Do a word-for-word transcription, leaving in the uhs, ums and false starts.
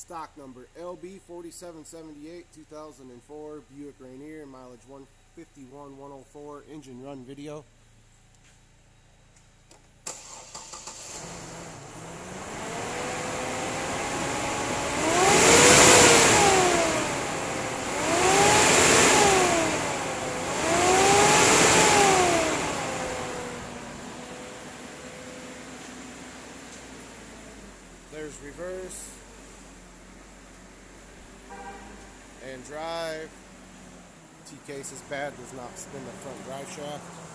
Stock number L B forty-seven seventy-eight, two thousand four Buick Rainier, mileage one fifty-one one oh four, engine run video. There's reverse and drive. T-case is bad, does not spin the front drive shaft.